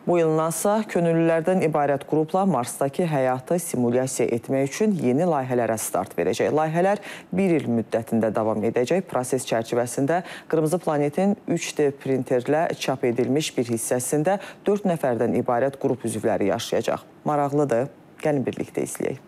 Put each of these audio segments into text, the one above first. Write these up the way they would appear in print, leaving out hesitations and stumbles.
Bu il NASA könüllülərdən ibarət qrupla Marsdakı həyatı simulyasiya etmək üçün yeni layihələrə start verəcək. Layihələr bir il müddətində davam edəcək. Proses çərçivəsində Qırmızı planetin 3D printerlə çap edilmiş bir hissəsində 4 nəfərdən ibarət qrup üzvləri yaşayacaq. Maraqlıdır, gəlin birlikdə izləyək.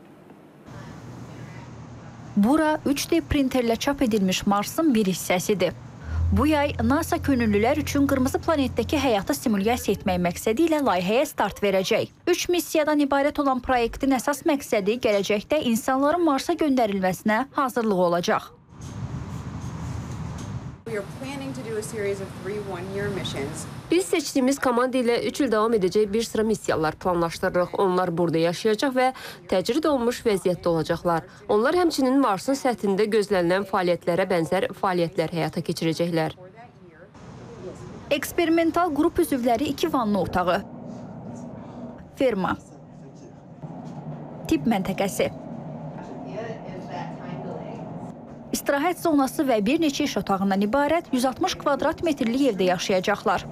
Bura 3D printerlə çap edilmiş Marsın bir hissəsidir. Bu yay NASA könüllülər üçün Qırmızı planetdəki həyatı simulyasiya etmək məqsədi ilə layihəyə start verəcək. 3 missiyadan ibarət olan proyektin əsas məqsədi gələcəkdə insanların Marsa göndərilməsinə hazırlığı olacaq. Biz seçdiyimiz komanda ilə 3 il davam edəcək bir sıra missiyalar planlaşdırırıq. Onlar burada yaşayacaq və təcrid olunmuş vəziyyətdə olacaqlar. Onlar həmçinin Marsın səthində gözlənilən fəaliyyətlərə bənzər fəaliyyətlər həyata keçirəcəklər. Eksperimental qrup üzvləri 2 vanlı otağı, ferma, tibb məntəqəsi, istirahət zonası və bir neçə iş otağından ibarət 160 kvadrat metrlik evdə yaşayacaqlar.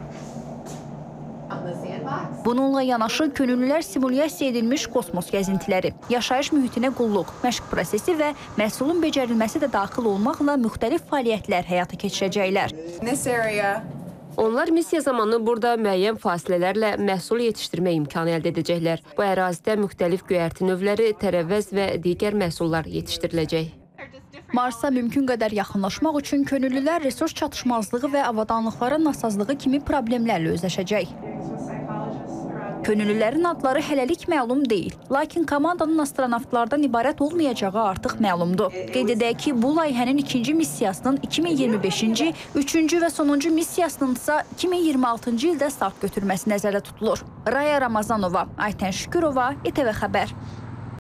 Bununla yanaşı könüllülər simulyasiya edilmiş kosmos gəzintiləri, yaşayış mühitinə qulluq, məşq prosesi və məhsulun becərilməsi də daxil olmaqla müxtəlif fəaliyyətlər həyata keçirəcəklər. Onlar missiya zamanı burada müəyyən fasilələrlə məhsul yetişdirmə imkanı əldə edəcəklər. Bu ərazidə müxtəlif göyərti növləri, tərəvəz və digər məhsullar yetişdiriləcək. Marsa mümkün qədər yaxınlaşmaq üçün könüllülər resurs çatışmazlığı və avadanlıqlara nasazlığı kimi problemlərlə özləşəcək. Könüllülərin adları hələlik məlum deyil, lakin komandanın astronavtlardan ibarət olmayacağı artıq məlumdur. Qeyd edək ki, bu layihənin ikinci missiyasının 2025-ci, üçüncü və sonuncu missiyasının isə 2026-cı ildə start götürməsi nəzərdə tutulur. Raya Ramazanova, Aytən Şükürova, İTV Xəbər.